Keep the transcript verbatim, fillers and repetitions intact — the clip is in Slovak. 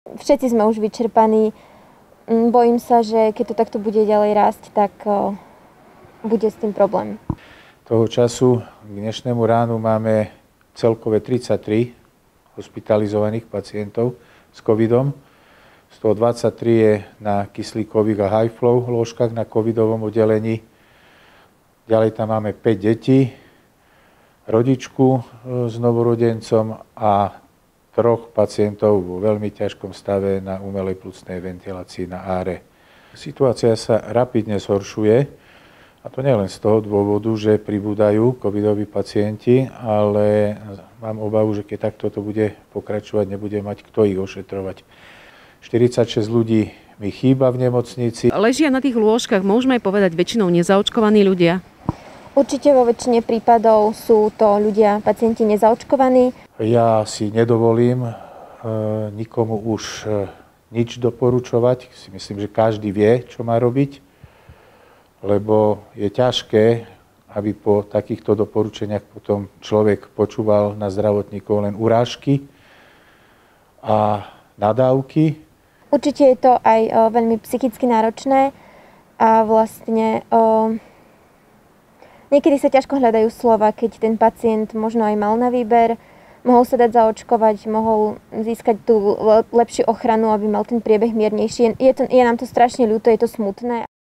Všetci sme už vyčerpaní. Bojím sa, že keď to takto bude ďalej rásť, tak o, bude s tým problém. Toho času k dnešnému ránu máme celkové tridsaťtri hospitalizovaných pacientov s covidom. Z toho dvadsaťtri je na kyslíkových a high flow lôžkach na covidovom oddelení. Ďalej tam máme päť detí, rodičku s novorodencom a troch pacientov vo veľmi ťažkom stave na umelej pľucnej ventilácii na áre. Situácia sa rapidne zhoršuje, a to nielen z toho dôvodu, že pribúdajú covidoví pacienti, ale mám obavu, že keď takto to bude pokračovať, nebude mať kto ich ošetrovať. štyridsaťšesť ľudí mi chýba v nemocnici. Ležia na tých lôžkach, môžeme aj povedať, väčšinou nezaočkovaní ľudia? Určite vo väčšine prípadov sú to ľudia, pacienti nezaočkovaní. Ja si nedovolím e, nikomu už e, nič doporučovať. Si myslím, že každý vie, čo má robiť, lebo je ťažké, aby po takýchto doporučeniach potom človek počúval na zdravotníkov len urážky a nadávky. Určite je to aj o, veľmi psychicky náročné a vlastne o, niekedy sa ťažko hľadajú slova, keď ten pacient možno aj mal na výber, mohol sa dať zaočkovať, mohol získať tú lepšiu ochranu, aby mal ten priebeh miernejší. Je, to, je nám to strašne ľúto, je to smutné.